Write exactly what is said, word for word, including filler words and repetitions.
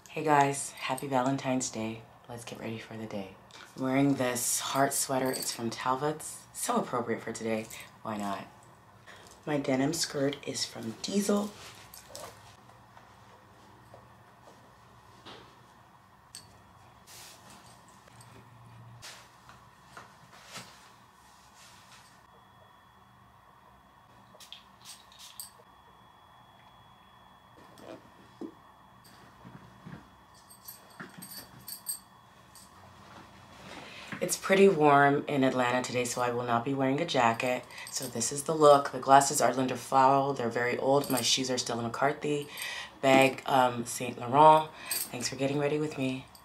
Hey guys, happy Valentine's Day. Let's get ready for the day. I'm wearing this heart sweater. It's from Talbot's. So appropriate for today. Why not? My denim skirt is from Diesel. It's pretty warm in Atlanta today, so I will not be wearing a jacket. So this is the look. The glasses are Linda Fowle. They're very old. My shoes are still McCarthy. Bag, um, Saint Laurent. Thanks for getting ready with me.